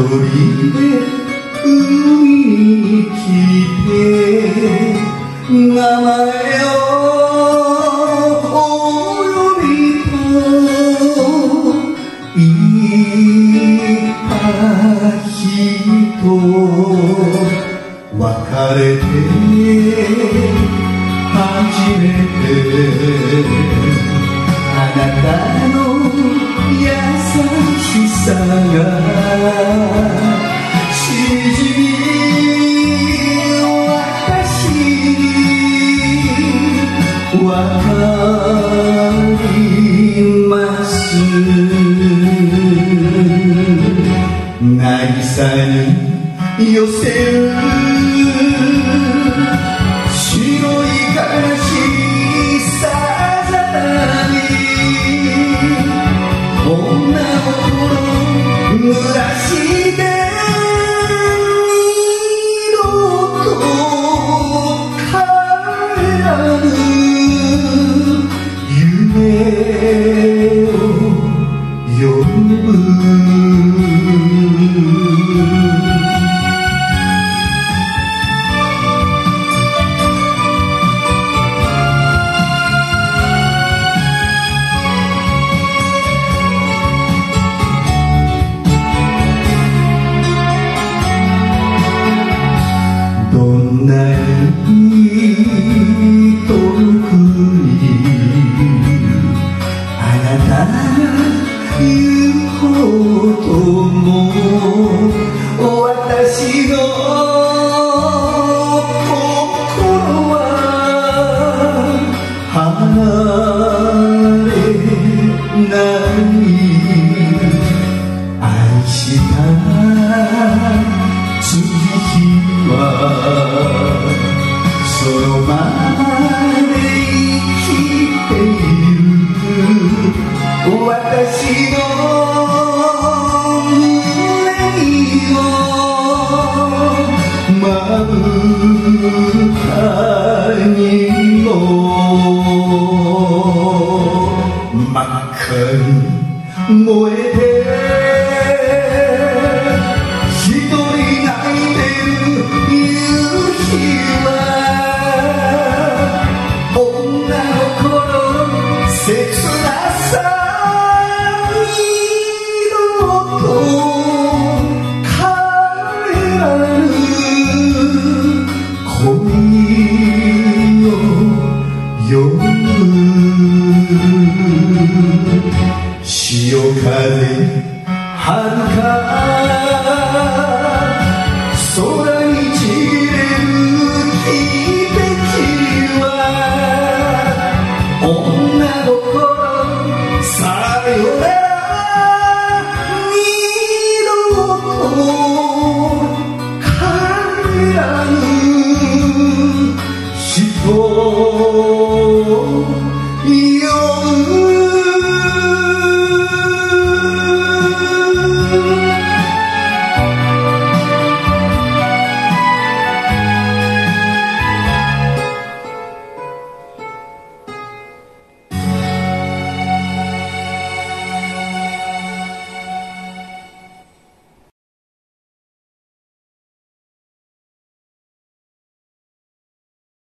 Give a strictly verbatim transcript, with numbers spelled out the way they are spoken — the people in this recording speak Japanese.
人で海に来て名前を呼びと言った人別れて初めてあなたの優しさがしみじみ私にわかります渚に寄せる白い悲しいさざ波女心濡らして二度と帰らぬ夢を呼ぶどんなに遠くにあなたが行こうとも私の心は離れない愛した月日はそのままで生きている私の胸をまぶたにも真っ赤に燃えて一人泣いてる夕日は女の子の切なさ二度と帰らぬ恋を呼ぶ潮風